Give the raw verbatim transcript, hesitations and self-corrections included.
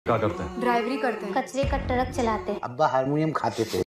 क्या करते हैं? ड्राइवरी करते हैं। कचरे का ट्रक चलाते हैं। अब्बा हारमोनियम खाते थे।